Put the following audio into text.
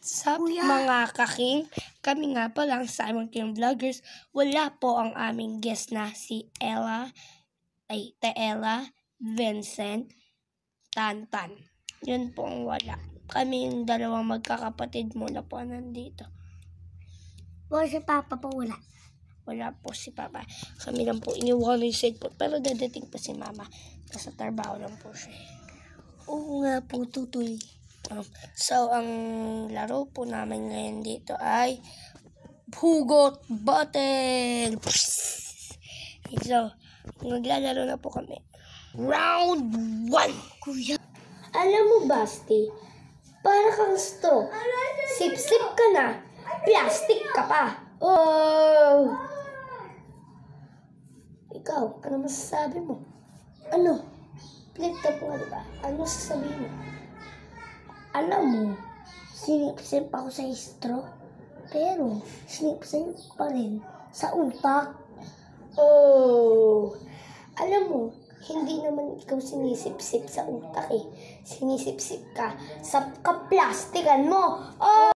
Sa mga kaking, kami nga po lang sa aming King Vloggers. Wala po ang aming guest na si Ella Vincent Tantan. Yun po ang wala. Kami yung dalawang magkakapatid muna po nandito. O si Papa po wala. Wala po si Papa. Kami lang po iniwalay sa po. Pero dadating po si Mama. Nasa trabaho lang po siya. Oo nga po, tutoy. So, ang laro po namin ngayon dito ay Hugot Battle! So, maglalaro na po kami. Round 1! Kuya. Alam mo, Basti, para kang straw. Sip-sip ka na. Plastic ka pa. Oh! Ikaw, ano masasabi mo? Ano? Flip-top nga, diba? Ano sasabihin mo? Alam mo, sinip-sip ako sa straw, pero sinip-sip pa rin sa utak. Oh! Alam mo, hindi naman ikaw sinisip-sip sa utak eh. Sinisip-sip ka sa kaplastikan mo. Oh!